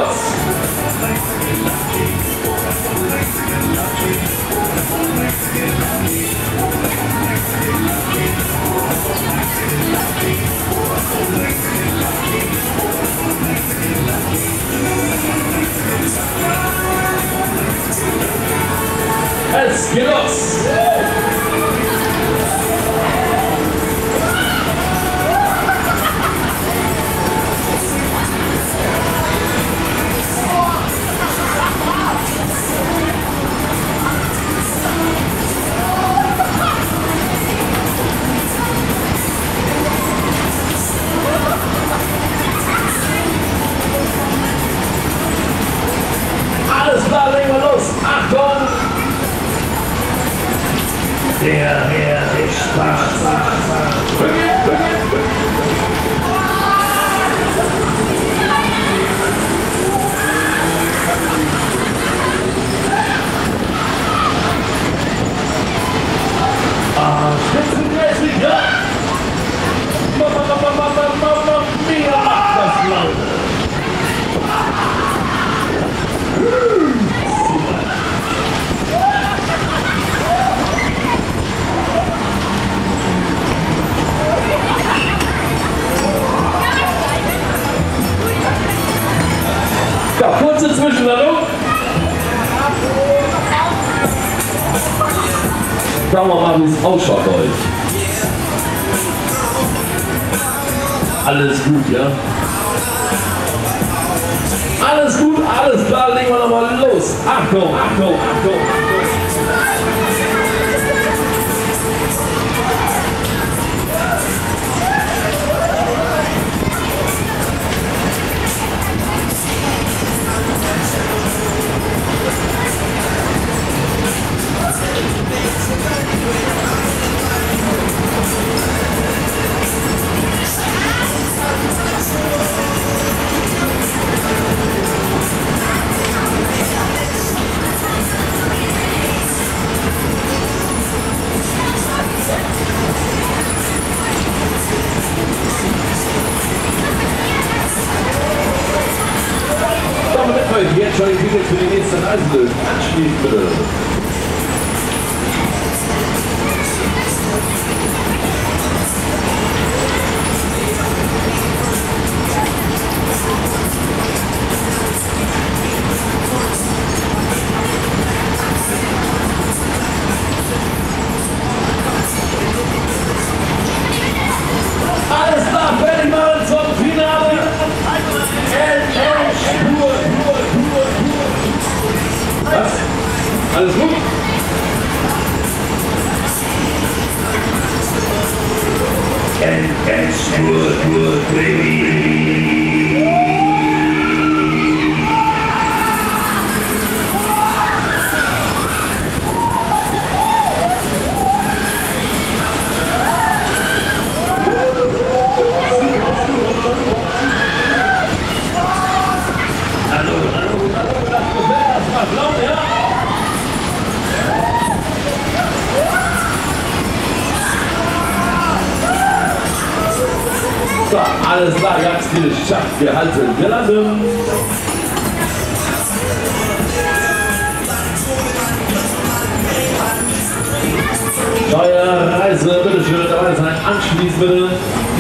los! Es geht los! Alles klar, legen wir los! Achtung! Der Herr ist Spaß. Spitzenmäßig, ja! Mamma mia, macht das Laune! Ja, kurze Zwischenlandung. Schauen wir mal, wie es ausschaut bei euch. Alles gut, ja? Alles gut, alles klar, legen wir nochmal los. Achtung, Achtung, Achtung, Achtung. Jetzt schon die Tickets für die nächsten Reiselösen. Anschließen bitte. Alles klar, fertig machen zum Finale. Was? Alles gut? So, alles klar, ihr habt es geschafft, wir halten, wir landen. Neue Reise, bitte schön dabei sein, anschließen bitte.